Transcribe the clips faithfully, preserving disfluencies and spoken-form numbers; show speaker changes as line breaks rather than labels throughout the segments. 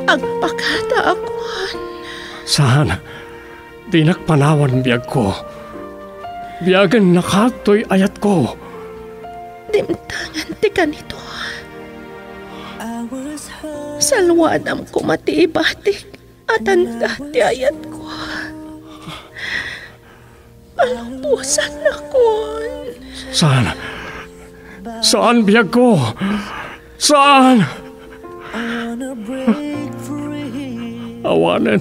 agpakada akon.
Saan? Di nakpanawan biyag ko. Biyagan nakatoy ayat ko.
Dimtangan ti kanito. Salwadam ko matiibatik at anda ti ayat ko. Palumpusan na kon.
Saan? Saan biyag ko? Saan? Awanan.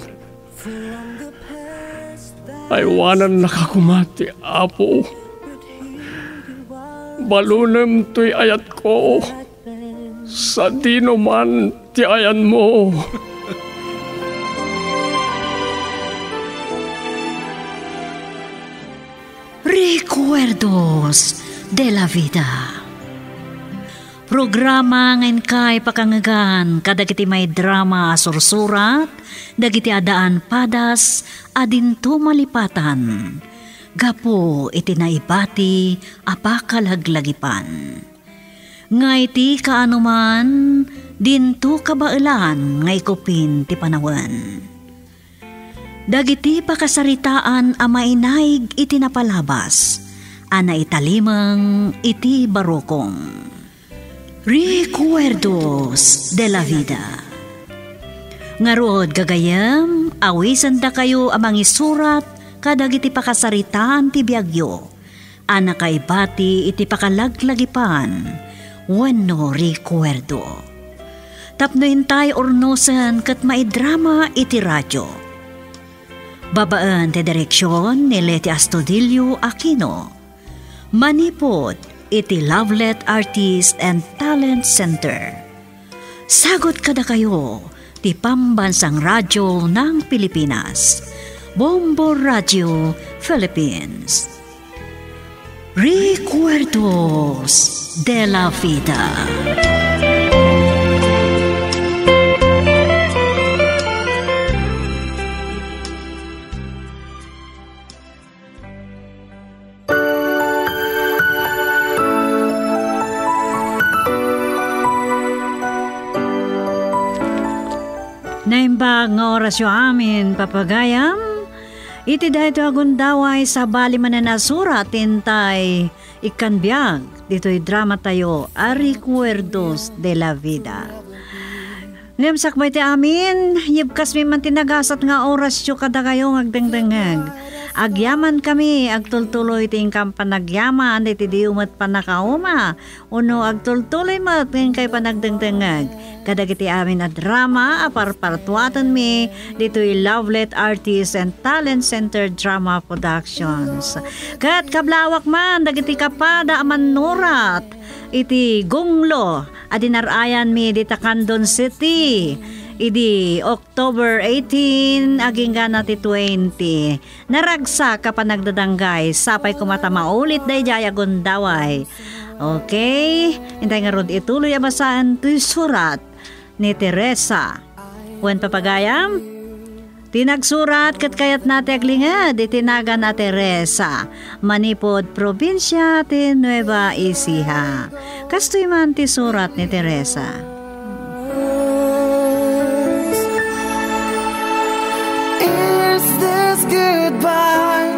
Aywanan nakakumati, Apo. Balunem to'y ayat ko. Sa dino man ti ayan mo.
Recuerdos de la Vida. Programa ngayon kay pakangagan kadagiti may drama sursurat, dagiti adaan padas, adinto malipatan. Gapo iti naibati apakalaglagipan. Ngay ti kaanuman, dinto kabailan ngay kupin ti panawan. Dagiti pakasaritaan a mainaig iti napalabas, ana italimang iti barokong. Recuerdos de la Vida. Ngarod gagayam, awisan da kayo amang isurat kadagiti pakasaritaan ti biagyo. Ana kay bati iti pakalaglagipan, wenno recuerdo. Tapno hintay ornosan kat maidrama iti radyo. Babaan ti direksyon ni Leti Astudillo Aquino. Manipod iti Lovelet Artist and Talent Center. Sagot kada kayo ti Pambansang Radyo ng Pilipinas, Bombo Radio Philippines. Recuerdos de la Vida. Naimbag nga oras yung amin, papagayam. Iti dahito agundaway sa bali mananasura tintay ikanbiag. Dito'y drama tayo, A Recuerdos de la Vida. Ngayam sakbay ti amin, yibkas mi man tinagasat nga oras yung kada kayo agdengdengag. Agyaman kami, agtultuloy ting kampanagyaman, iti di umat panakauma. Uno agtultuloy mat ng kay panagdengdengag. Kadagiti amin na drama, aparpartuatan mi, dito'y Lovelet Artist and Talent Center Drama Productions. Kat kablawak man, dagiti kapada aman nurat, iti gunglo, adinarayan mi dita Candon City, idi October eighteen, aging gana ti twenty. Naragsa ka pa nagdadanggay, sapay kumata maulit day jaya gundaway. Okay, intay nga rod ituloy abasan ti surat ni Teresa. Wen papagayam, tinagsurat kat kayat nati aglingad itinaga na Teresa, Manipod, probinsya ti Nueva Ecija. Kastoy man ti surat ni Teresa.
Is this goodbye?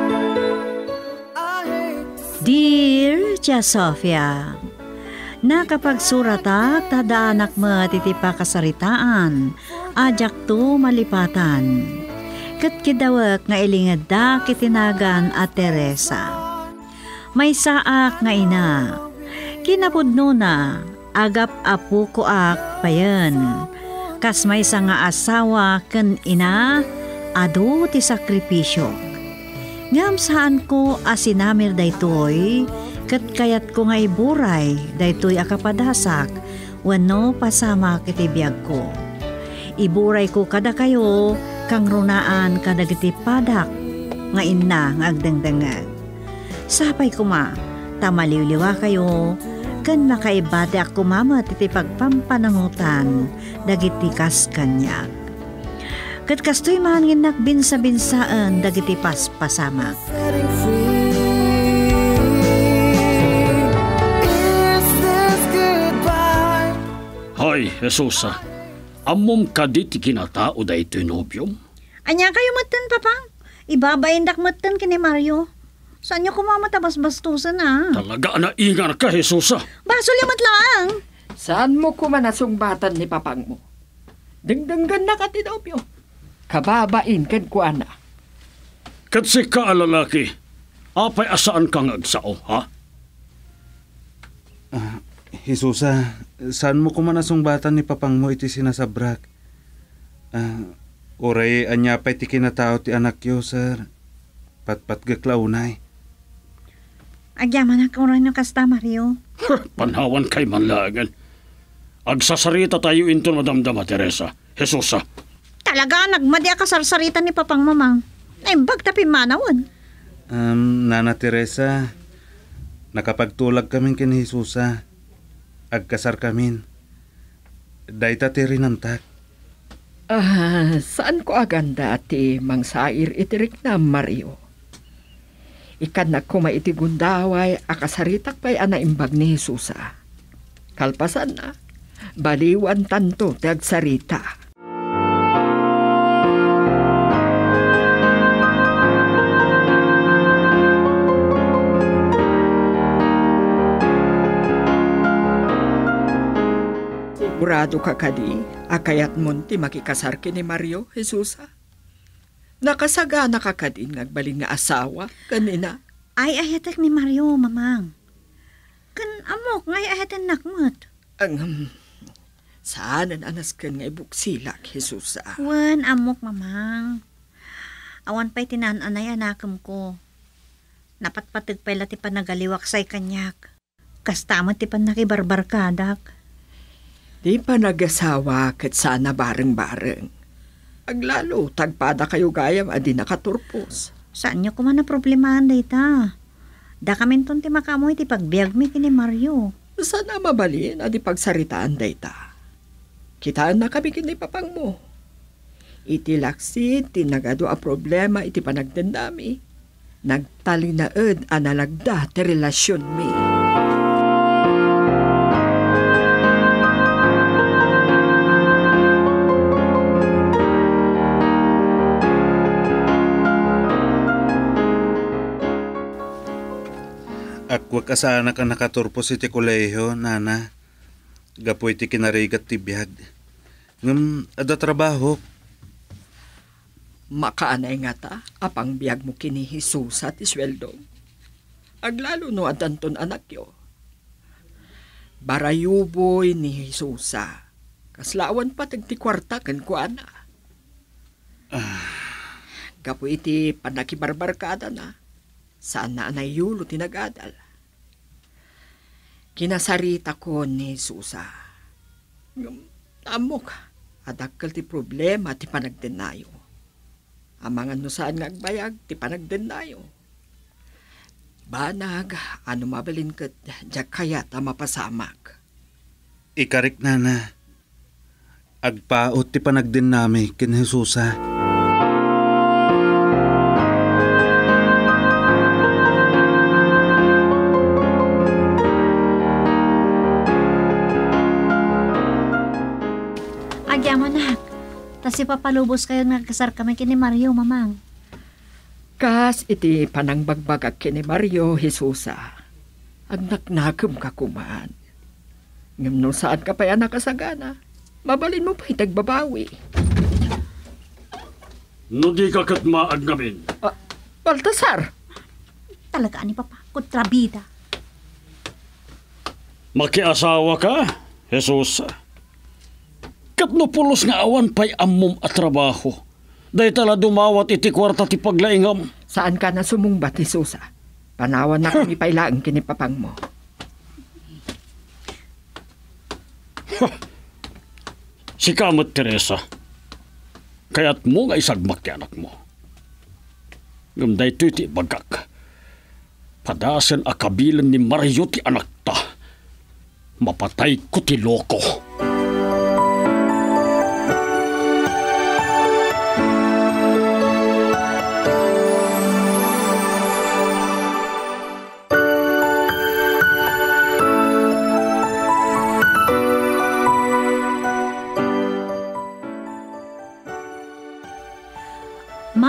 Dear Tia Sofia, nakapagsurata tadaanak mo titipa kasaritaan, ajak to malipatan. Kat kidawak nga ilingad da kitinagan at Teresa. May saak nga ina, kinapudno na, agap apu ko ak payan. Kas may sa nga asawa ken ina, adu ti sakripisyo. Ngam saan ko asinamir daytoy, kat kayat ko nga iburay, daytoy akapadasak, wano pasama kitibiyag ko. Iburay ko kada kayo, kang runaan kada giti padak, nga ina nga agdangdangag. Sapay ko ma, tamaliwliwa kayo, kan makaibate ako mama titi pagpampanangutan, dagiti kas kanyak. Kat kastoy man nginak binsa-binsaan, dagiti paspasamak.
Hoy, Jesusa, Amom ka di ti kinatao da ito'y nobyom?
Anya kayo matan, papang? Ibabaindak matan kini Mario. Saan niyo kumamatapas bastusan na?
Talaga na ingar ka, Jesusa.
Baso limat lang.
Saan mo kumanasumbatan ni papang mo? Dengdenggan na ka tinobyo. Kababain kan ko ana.
Katsi ka, lalaki. Apay asaan kang agsao, ha?
Ah, Jesusa, saan mo kumanasumbatan ni papang mo iti sinasabrak? Ah, oray anya pa iti kinatao ti anak yo, sir. Patpat gaklaunay.
Agyaman ako rin yung kasta, Mario.
Panhawan kay manlagan. Agsasarita tayo into madamdama, Teresa. Jesusa.
Talaga, nagmadya ka sarsarita ni papang mamang. Naimbag tapi manawan.
Um, Nana Teresa, nakapagtulag kaming kin Jesusa. Agkasar kamin. Dayta ti rinantak.
Ah, saan ko aganda ti mangsair itirik na Mario? Ikan na kuma iti gundaway akasaritak pa'y anaimbag ni Jesusa. Kalpasan na, baliwan tanto ti agsarita. Sigurado ka kadi, akayat mon ti makikasar kini Mario, Jesusa. Nakasagana ka kadin ngagbaling nga asawa, kanina.
Ay, ayatek ni Mario, mamang. Kan amok, ngay ayaten nakmat.
Ang, um, saan ang anas kan nga ibuksilak, Jesusa?
Wan, amok, mamang. Awan pa'y tinananay anakam ko. Napatpatag pa'y lati pa nagaliwak say kanyak. Kastamot ti pa nakibarbarkadak.
Di pa nag-asawa kat sana bareng-bareng. Aglalo, tagpada kayo gayam adi nakaturpos.
Saan niyo kuman na problemahan dayta? Da kamin ton ti makamoy ti pagbiag mi kini Mario.
Sana mabalin adi pagsaritaan dayta. Kitaan na kami kini papang mo. Iti laksi, tinagado a problema iti panagdendami. Nagtalinaed analagda ti relasyon mi.
Akwag asana ka nakaturpos iti kolehiyo, nana. Gapoy ti kinarigat ti biyag. Ngam, ada trabaho.
Makaanay nga ta, apang biyag mo kini Jesus at isweldo. Aglalo no adanton anak yo. Barayuboy ni Jesusa. Kaslawan pa tagti kwarta kan ko ana.
Ah.
Gapo iti panakibarbarkada na. Saan na anay yulo tinagadal. Kinasarita ko ni Jesusa. Amok, adakkel ti problema ti panagdenayo. Amangan no saan nga agbayag ti panagdenayo. Banag, ano mabalin kat diyak kaya ta mapasamag.
Ikarik, nana. Agpaot ti panagdinami kin Jesusa.
Agyaman nak. Tas ipapalubos kayo nagkasar kami kini Mario, mamang.
Kas iti panangbagbagak kini Mario Jesusa. Ang naknakam ka kuman. Ngam no saan ka pa yan nakasagana. Mabalin mo pa itagbabawi.
No di ka katmaag namin.
Ah, Baltasar!
Talaga ni Papa, kontrabida.
Makiasawa ka, Jesus. Katno pulos nga awan pa'y ammom at trabaho. Day tala dumawat iti kwarta ti paglaingam.
Saan ka na sumungbat, Jesusa? Panawan na kami pailaang kinipapang mo.
Si kamot, Teresa. Kaya't mo nga isagmak ti anak mo. Gumday to iti bagak. Padasan akabilan ni Mario ti anak ta. Mapatay ko ti loko.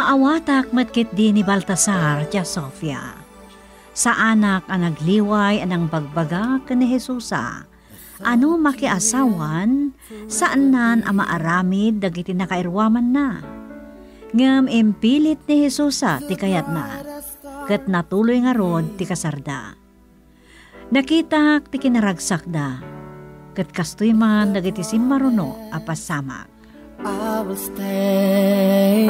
Maawatak matkit di ni Baltasar tiya Sofia. Sa anak ang nagliway anang bagbaga ken ni Jesusa. Ano makiasawan saan nan ang maaramid dagiti nakairwaman na. Ngam impilit ni Jesusa ti kayat na. Ket natuloy nga rod ti kasarda. Nakitak ti kinaragsak da. Ket kastoy man dagiti simmaruno a pasamak.
I will stay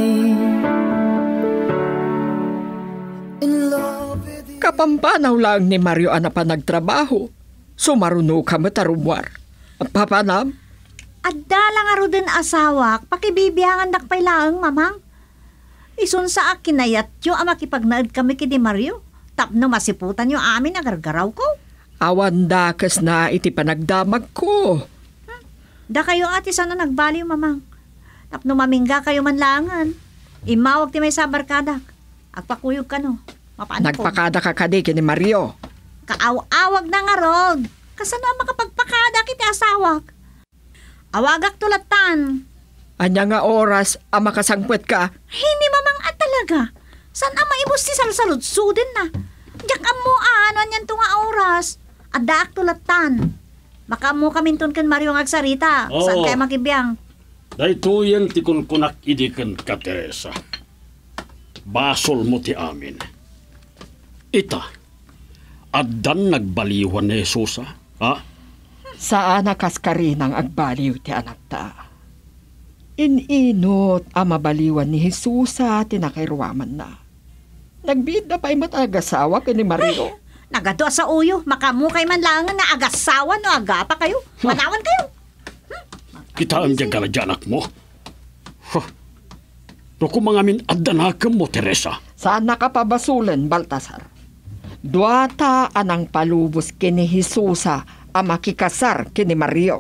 in love with you.
Kapampanaw lang ni Mario ana pa nagtrabaho. Sumaruno ka matarumwar. Papanam?
Adda lang nga rodin asawak, pakibibiyangan dakpay laang, mamang. Isun sa akin na yatyo ang makipagnaad kami kidi Mario. Tapno masiputan yung amin agargaraw ko.
Awan dakas na iti panagdamag ko.
Da kayo ati sana nagbaliw, mamang. Tapno mamingga kayo manlangan. Imawag ti may sabarkadak. Agpakuyog ka no. Mapaan ko.
Nagpakada ka kadi kini Mario.
Kaaw-awag na nga rod. Kasano ang makapagpakadak iti asawak? Awagak tulatan.
Anya nga oras ang makasangpwet ka.
Hindi mamang at talaga. San ang maibos ti salsaludsudin na? Diyak mo ano anyan tunga oras. Adaak tulatan. Maka mo kamintun kan Mario ng agsarita.
Oo.
Saan kayo makibiyang?
Daytoyen ti kunkunak idiken ka Teresa. Basol mo ti amin. Ita, addan nagbaliwan ni Jesus, ha?
Saan nakaskarinang agbaliw ti anak ta? Ininot ang mabaliwan ni Jesus sa tinakairwaman na. Nagbid na pa'y matagasawa ka ni Mario.
Nagato sa uyo. Maka mo kay manlangan na agasawan o agapa kayo. Manawan kayo.
Kita ang diagalajanak mo. Huh. No kung mga min addanakam mo, Teresa.
Saan nakapabasulan, Baltasar? Duata anang palubos kini Jesusa ang makikasar kini Mario.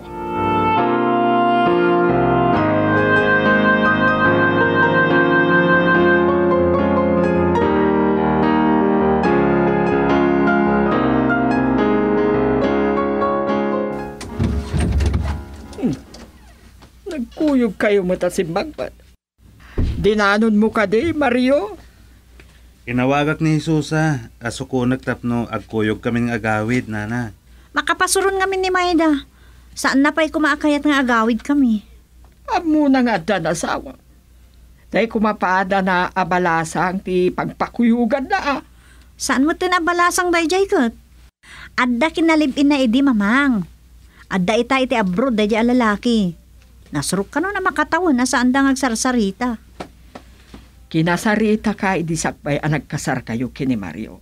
Hmm. Nagkuyog kayo matasimbang pa. Dinanon mo ka di, Mario?
Inawagak ni Jesusa, asuko nagtapno agkuyog kaming agawid, nana.
Makapasuron kami ni Maida. Saan na pa'y kumaakayat nga agawid kami?
Amo na nga dan asawa. Dahil kumapada na abalasang ti pagpakuyugan na.
Saan mo tinabalasang dayjay kat? Adda kinalibin na idi, mamang. Adda ita iti abroad dayjay alalaki. Nasurok ka no na makatawan na saan da ngagsarsarita.
Kinasarita ka idisakbay ang nagkasar kayo kini Mario.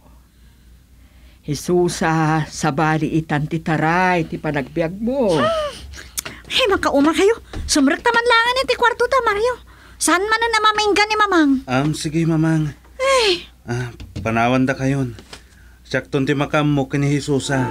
Jesusa, sabali itan ti taray, ti panagbiag mo.
Hey, makauma kayo. Sumrek taman langan iti kwarto ta, Mario. Saan man na namaminggan ni mamang?
Um, sige, mamang.
Hey.
Ah, panawan da kayon. Sakton ti makam mo kini Jesusa.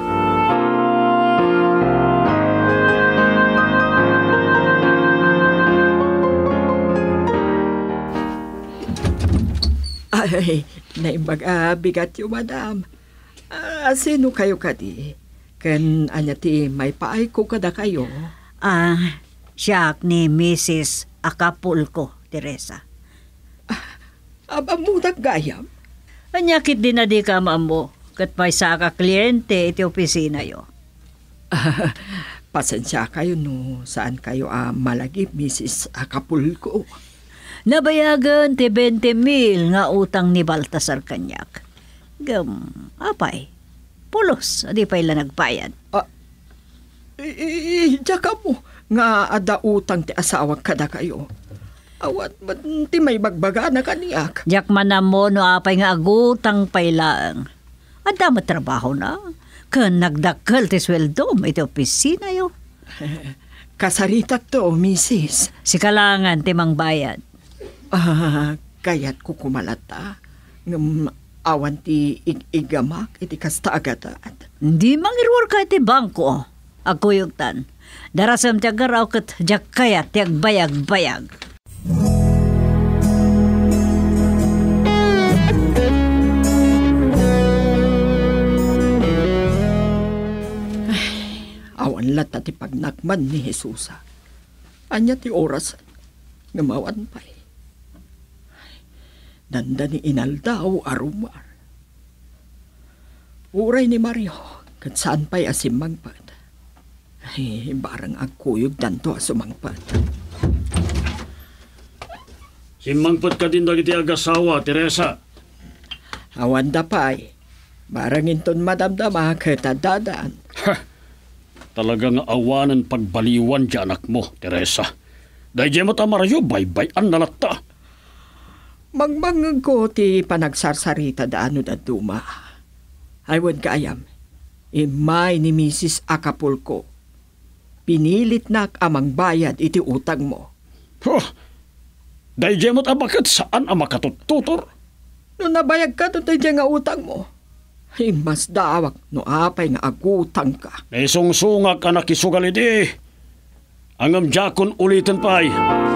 Ay, naimbag ah, bigat yung madam. Ah, sino kayo kadi? Ken anya ti may paay ko kada kayo.
Ah, siya ni Missus Acapulco, Teresa.
Aba mo naggayam?
Anyakit din na di ka, mamo. Kat may saka kliyente iti opisina yo.
Ah, pasensya kayo no. Saan kayo ah, malagi, Missus Acapulco?
Nabayagan ti twenty mil nga utang ni Baltasar kanyak. Gam, apay. Pulos, di pa ila nagbayad.
Ah, iya ka mo. Nga ada utang ti asawag kada kayo. Awat man ti may bagbaga na kaniyak.
Diyak man na mo no apay nga agutang pailaang. Ada matrabaho na. Kan nagdakkel ti sweldo iti opisina yo.
Kasarita to, Missus.
Si kalangan ti mang bayad.
Ah, kayat ko kumalata. Ngam awan ti ig-igamak iti kasta agatat.
Hindi mangirwar ka iti bangko. Agkuyugtan. Darasam ti agaraw kat jak kayat ti agbayag-bayag.
Ay, awan lata ti pagnakman ni Jesusa. Anya ti oras ngamawan pa eh. Danda ni inaldaw arumar. Uray ni Mario, kat saan pa'y asim mangpad. Ay, barang agkuyog danto asumangpad.
Simangpot ka din dagiti agasawa, Teresa.
Awan da pa'y, barang inton madamdama katadadaan.
Ha! Talagang awanan pagbaliwan di anak mo, Teresa. Dahil di mo tamaryo, bay-bayan nalatta.
Magmangag ko ti panagsarsarita daano da duma. Aywan kaayam, imay ni Missus Acapulco. Pinilit nak amang bayad iti utang mo.
Huh! Dahil di mo tabakat saan ang makatututor?
No nabayag ka to tayo nga utang mo. Ay mas dawak no apay nga agutang ka.
Naisungsungak anak isugal iti. Angam jakon ulitin pa'y.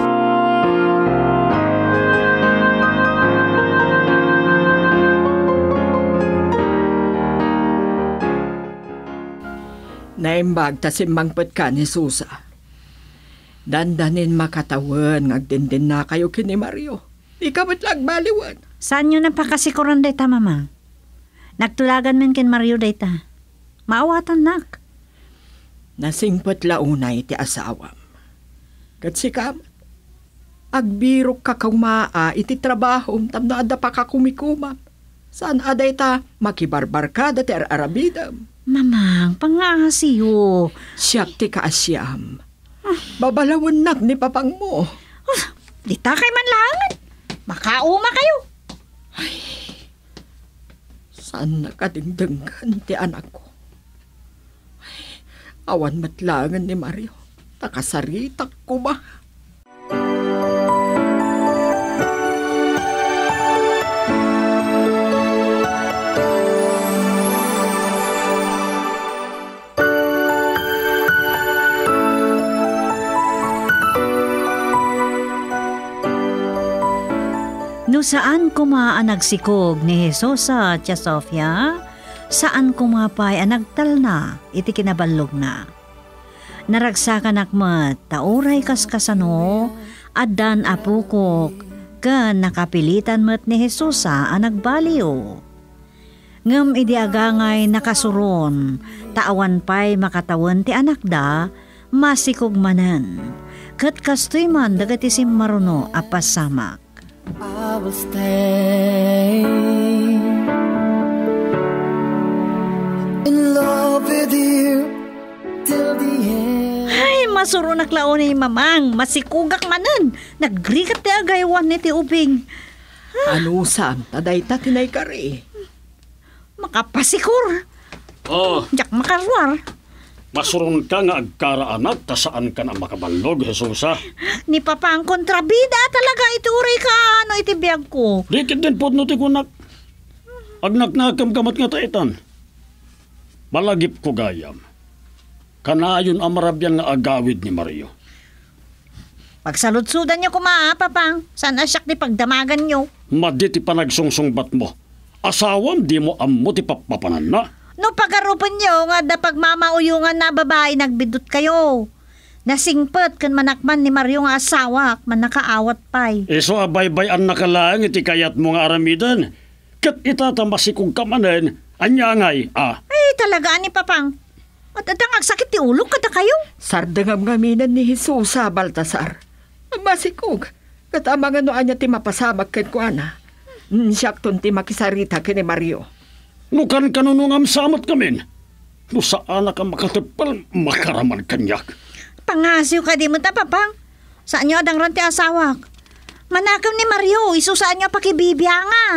Naimbag ta simmangpet ka ni Susa. Dandanin makatawan ngagdindin na kayo kini Mario. Ikamit lang baliwan.
Saan nyo napakasikuran dayta, mama? Nagtulagan men ken Mario dayta. Maawatan nak.
Nasingpet launay ti asawam. Kat si kam, agbirok ka kaumaa iti trabaho tamna ada pa ka kumikumam. Saan aday ta makibarbarkada ti arabidam.
Mamang, pangasiyo.
Siyak ti kaasyam. Babalawin nak ni papang mo.
Uh, di ta kay manlangan. Makauma kayo.
Ay, saan nakadingdenggan ti anak ko? Ay, awan matlangan ni Mario. Takasaritak ko ba?
No saan kuma ang nagsikog ni Jesus sa Tia Sofia, saan kumapay ang nagtalna, iti kinabalog na. Naragsakan akmat, tauray kaskasano, adan apukok, ka nakapilitan mat ni Jesus ang nagbaliw. Ngam idi agangay nakasuron, taawan pa'y makatawan ti anak da, masikog manan. Kat kastoy man dagati simmaruno apasamak.
I will stay in love with you till the end.
Ay, masuro naklaon ni mamang, masikugak manan. Nagrikat ti agaywan ni ti ubing.
Ano sam, taday ta tinay kari.
Makapasikur.
Oh,
Jak makarwar.
masurong ka nga agkaraanak, ta saan ka na makabalog, Jesusa?
Ni papa ang kontrabida talaga ituray ka ano iti biyag ko.
Dikit din po no ti kunak. Agnak-nakam kamat nga taitan. Malagip ko gayam. Kanayon amarabyan nga agawid ni Mario.
Pagsaludsudan niyo kumaa, papang. Saan asyak ni pagdamagan niyo?
Madi ti panagsungsungbat mo. Asawam di mo ammo ti papapanan na.
No pagarupan niyo nga da pagmamauyungan na babae nagbidot kayo. Nasingpet kan manakman ni Mario nga asawa man nakaawat pay.
Iso abay-bay ang nakalaang iti kayat mo nga aramidan. Kat itatamasik kong kamanan, anyangay, ah.
Ay talaga ni papang. At atang agsakit ti ulo kada kayo.
Sardangam ngaminan ni Jesus sa Baltasar. Masikog. Katamangan no anya ti mapasamak ken kuana. Siyak ton ti makisarita ken ni Mario.
Nukan kanunungam samot kamin. No saan ka makatapal, makaraman kanyak.
Pangasiw ka di mo ta, papang. Saan nyo adang ranti asawak? Manakam ni Mario, iso saan nyo pakibibiyanga.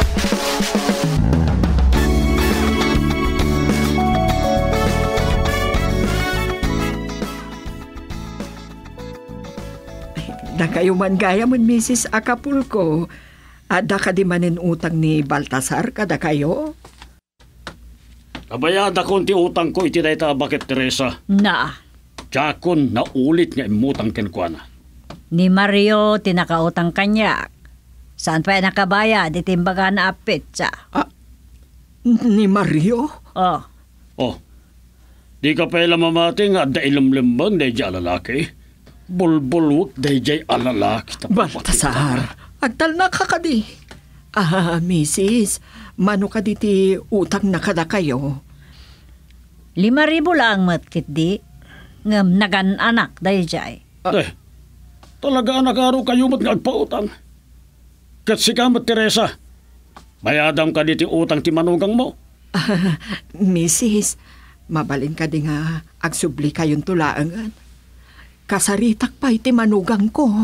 Da kayo man gaya mon Missus Acapulco. Ada ka di manin utang ni Baltasar kada kayo?
Kabayada konti utang ko iti dayta bakit Teresa.
Na.
Jakon na ulit nga imutang kenkwana.
Ni Mario tinakautang kanyak. Saan pa nakabayad itimbaga na apit siya?
Ah, ni Mario?
Oh.
Oh, di ka pala mamati nga da ilumlimbang da jay alalaki. Bulbulwak da jay alalaki.
Baltasar, agtal na ka kadi. Ah, misis, mano ka diti utang na kada kayo?
Lima ribo lang matkit di. Ngam nagan anak dahi jay.
Eh, talaga nakaro kayo mat ngagpautang. Kat si kamat Teresa, bayadam ka diti utang ti manugang mo.
Ah, misis, mabalin ka di nga agsubli kayong tulaangan. Kasaritak pa iti manugang ko.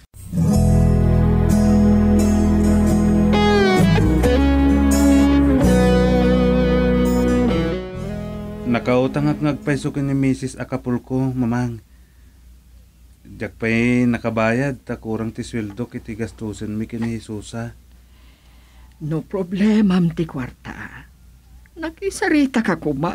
Nakautang at ngagpaiso ni Missus Acapulco, mamang. Diyak pa'y nakabayad, takurang ti sweldo kiti gastusin mi kini Jesusa.
No problem, am ti kwarta. Nakisarita ka kuma.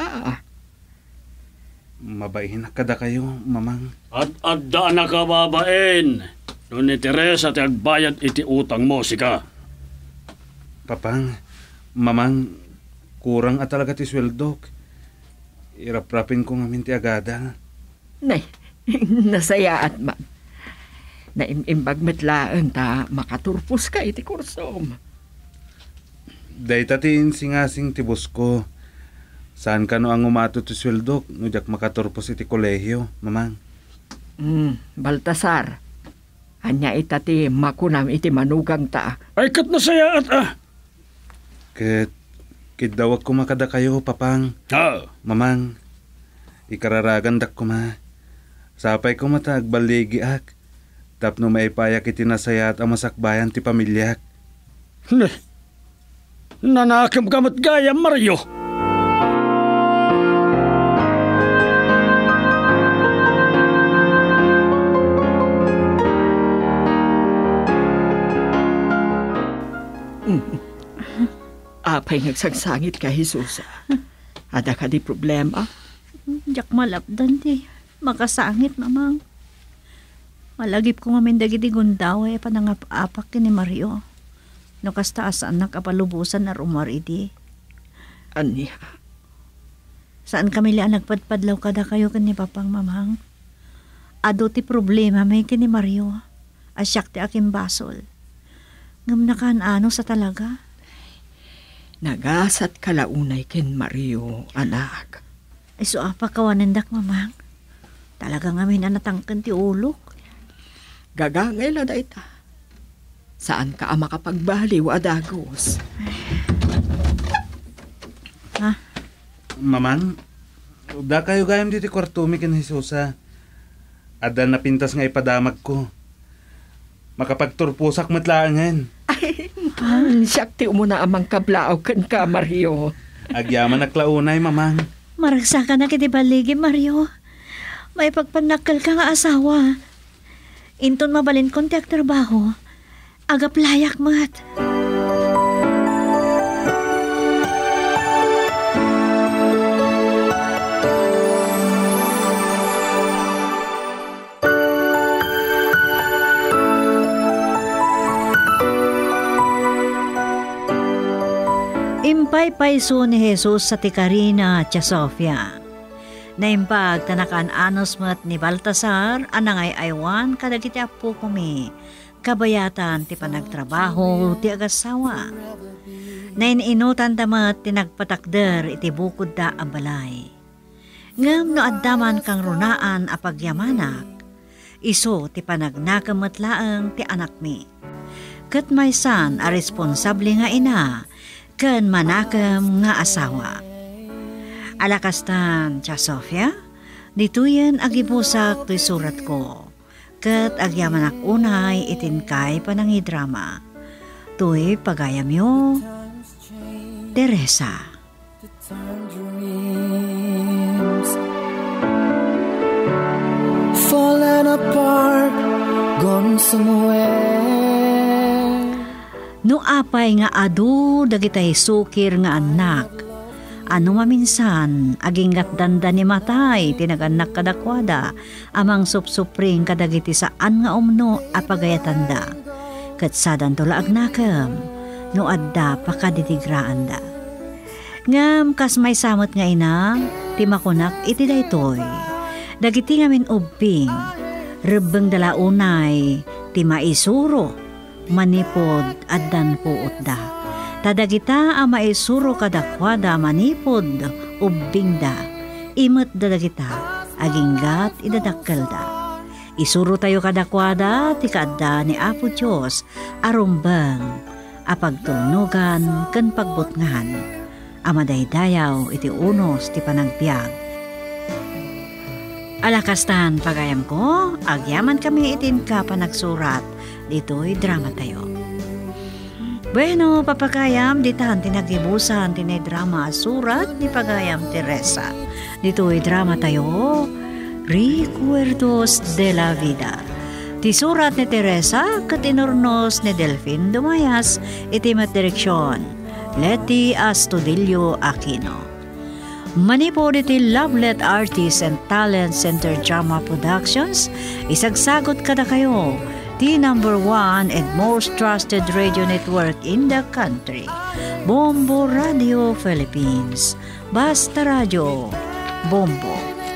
Mabaihin na kada kayo, mamang.
At adda na ka babain. Doon ni Teresa ti agbayad iti utang mo, sika.
Papang, mamang, kurang at talaga ti sweldo. Iraprapin ko ngamin ti agada.
Nay, nasayaat man. Naimimbag metlaan ta makaturpos ka iti kursom.
Dahita ti insingasing ti bus ko. Saan ka no ang umato ti sweldo? Nudyak makaturpos iti kolehiyo, mamang.
Hmm, Baltasar. Anya ita ti makunam iti manugang ta.
Ay kat nasayaat ah.
Ket, kidawag ko makada kayo, papang.
Ha?
Mamang, ikararagan dak ko ma. Sapay ko mata agbaligi ak. Tapno maipayak iti nasayat ang masakbayan ti pamilyak.
Ne, nanakam kamat gaya, Mario.
Apay ngagsangsangit ka, Jesus. Ada ka di problema?
Diyak malapdan di. Makasangit, mamang. Malagip ko ngamin dagiti gundaw ay panangap-apak ni Mario. No kastaas anak kapalubusan na rumari di.
Aniya?
Saan kami lian nagpadpadlaw kada kayo kani papang mamang? Ado ti problema may kini Mario. Asyak ti aking basol. Ngam nakaan ano sa talaga?
Nagasat kalaunay ken Mario, anak.
Ay so apa kawanendak mamang? Talaga ngamin na natangkan ti ulok.
Gagangay la da ita. Saan ka ang makapagbaliw, adagos?
Ha?
Mamang, da kayo gayam diti kwartumi ken Jesusa. Ada na pintas nga ipadamag ko. Makapagturpusak matlaangan.
Ay, man, siyakti umuna amang kablao ken ka, Mario.
Agyaman naklaunay, mamang.
Maragsa ka na kiti baligi, Mario. May pagpanakal ka nga asawa. Inton mabalin kon ti agtrabaho. Agap layak mat. Impay-payso ni Jesus sa tikarina at Sofia. Naimpag tanakan anos mat ni Baltasar, anangay aywan kadagiti apo kumi, kabayatan ti panagtrabaho ti agasawa. Naininutan tamat ti nagpatakder iti bukod da ang balay. Ngam no addaman kang runaan a pagyamanak, iso ti panagnakamat laeng ti anak mi. Ket maysan a responsable nga ina, ken manakam nga asawa. Alakastan, Tia Sofia, dituyen agibusak to'y surat ko, ket agyamanak unay itinkay panangidrama. To'y pagayam yo, Teresa.
Falling apart, gone somewhere.
No apay nga adu dagitay sukir nga anak. Ano maminsan aginggat danda ni matay tinaganak kadakwada amang supsupring kadagiti saan nga umno apagayatanda. Ket sadan tula agnakam no adda pakaditigraan da. Ngam kas may samot nga ina ti makunak iti daytoy. Dagiti ngamin ubing rebeng dalaunay ti maisuro manipod addan puot da. Tadagita ang maisuro kadakwada manipod ubing da. Imet dadagita aginggat idadakkel da. Isuro tayo kadakwada ti kaadda ni Apo Diyos arumbang apagtulnugan ken pagbutngan. Amadaydayaw iti unos ti panagbiag. Alakastan pagayam ko, agyaman kami itin ka panagsurat, dito'y drama tayo. Bueno, papagayam, ditan tinagibusan tinay drama surat ni Pagayam Teresa. Dito'y drama tayo, Recuerdos de la Vida. Ti surat ni Teresa, katinurnos ni Delfin Dumayas, iti mat direksyon, Leti Astudillo Aquino. Manipod iti Lovelet Artists and Talent Center Drama Productions, isagsagot kada kayo, the number one and most trusted radio network in the country, Bombo Radio Philippines. Basta Radio, Bombo.